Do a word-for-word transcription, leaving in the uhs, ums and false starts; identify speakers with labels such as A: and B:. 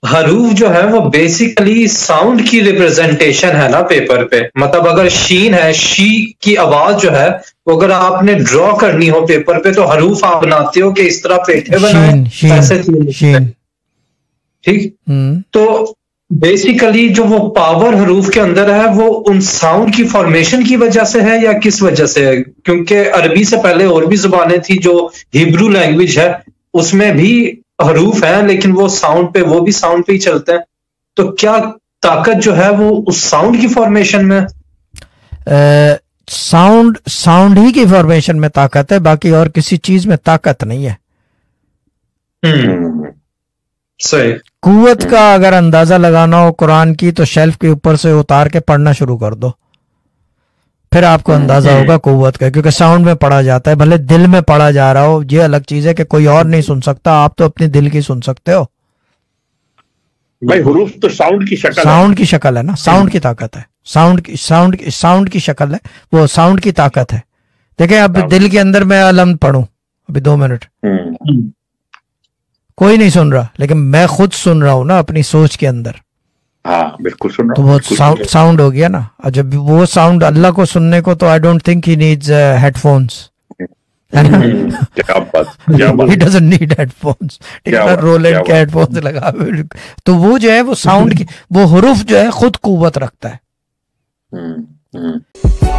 A: हरूफ जो है वो बेसिकली साउंड की रिप्रेजेंटेशन है ना पेपर पे। मतलब अगर शीन है, शी की आवाज जो है वो अगर आपने ड्रॉ करनी हो पेपर पे तो हरूफ आप बनाते हो कि इस तरह पेठे बनाए,
B: शीन
A: ऐसे
B: शीन
A: ठीक। तो बेसिकली जो वो पावर हरूफ के अंदर है वो उन साउंड की फॉर्मेशन की वजह से है या किस वजह से है? क्योंकि अरबी से पहले और भी जुबानें थी, जो हिब्रू लैंग्वेज है उसमें भी हरूफ है लेकिन वो साउंड पे, वो भी साउंड पे ही चलते हैं। तो क्या ताकत जो है वो उस साउंड की फॉर्मेशन में?
B: साउंड साउंड ही की फॉर्मेशन में ताकत है, बाकी और किसी चीज में ताकत नहीं है।
A: हम्म सही।
B: कुव्वत का अगर अंदाजा लगाना हो कुरान की तो शेल्फ के ऊपर से उतार के पढ़ना शुरू कर दो, फिर आपको अंदाजा होगा कुव्वत का, क्योंकि साउंड में पढ़ा जाता है। भले दिल में पढ़ा जा रहा हो, ये अलग चीज है कि कोई और नहीं सुन सकता, आप तो अपने दिल की सुन सकते हो
C: भाई। हुरूफ तो साउंड की शक्ल
B: साउंड की शक्ल है ना, साउंड की ताकत है, साउंड की साउंड की साउंड की शक्ल है, वो साउंड की ताकत है। देखें अब दिल के अंदर मैं अलम पढ़ूं अभी दो मिनट, कोई नहीं सुन रहा, लेकिन मैं खुद सुन रहा हूं ना अपनी सोच के अंदर।
C: हाँ बिल्कुल सुन रहा
B: तो वो साउंड साउंड हो गया ना। और जब वो साउंड अल्लाह को सुनने को तो I don't think he needs headphones, है ना?
C: क्या बात, क्या बात।
B: He doesn't need headphones, Roland के हेडफोन्स लगा। तो वो जो है वो साउंड की वो हुरूफ जो है खुद कुव्वत रखता है।